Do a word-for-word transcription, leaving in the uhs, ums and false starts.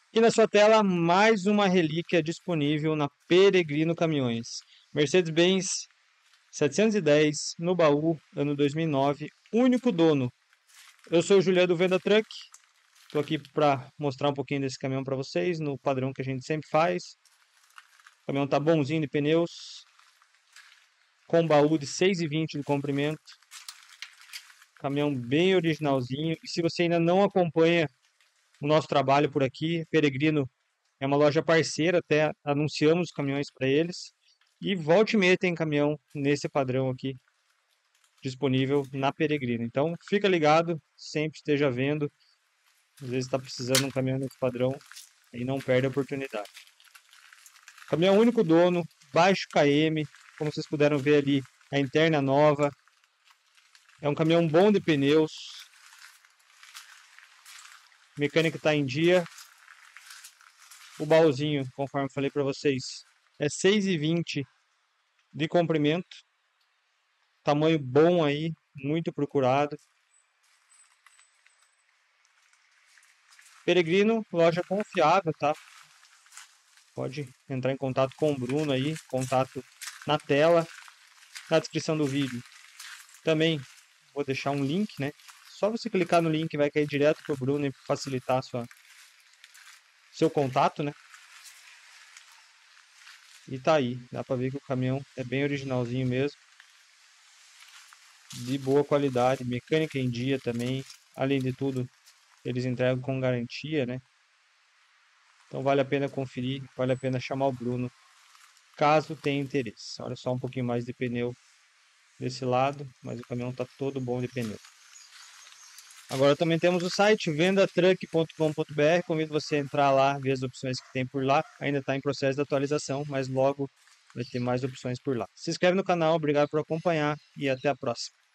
E na sua tela, mais uma relíquia disponível na Peregrino Caminhões. Mercedes-Benz setecentos e dez no baú, ano dois mil e nove, único dono. Eu sou o Juliano do Venda Truck, estou aqui para mostrar um pouquinho desse caminhão para vocês, no padrão que a gente sempre faz. O caminhão está bonzinho de pneus, com baú de seis e vinte de comprimento. Caminhão bem originalzinho. E se você ainda não acompanha o nosso trabalho por aqui, Peregrino é uma loja parceira, até anunciamos caminhões para eles. E volta e meia tem caminhão nesse padrão aqui disponível na Peregrino. Então fica ligado, sempre esteja vendo. Às vezes está precisando de um caminhão nesse padrão e não perde a oportunidade. Caminhão único dono, baixo K M, como vocês puderam ver ali, a interna nova. É um caminhão bom de pneus. Mecânica está em dia. O baúzinho, conforme falei para vocês, é seis e vinte de comprimento. Tamanho bom aí, muito procurado. Peregrino, loja confiável, tá? Pode entrar em contato com o Bruno aí, contato na tela, na descrição do vídeo. Também vou deixar um link, né? Só você clicar no link vai cair direto pro Bruno e facilitar sua seu contato, né? E tá aí, dá pra ver que o caminhão é bem originalzinho mesmo. De boa qualidade, mecânica em dia também. Além de tudo, eles entregam com garantia, né? Então vale a pena conferir, vale a pena chamar o Bruno, caso tenha interesse. Olha só um pouquinho mais de pneu desse lado, mas o caminhão tá todo bom de pneu. Agora também temos o site venda truck ponto com ponto br, convido você a entrar lá, ver as opções que tem por lá. Ainda está em processo de atualização, mas logo vai ter mais opções por lá. Se inscreve no canal, obrigado por acompanhar e até a próxima.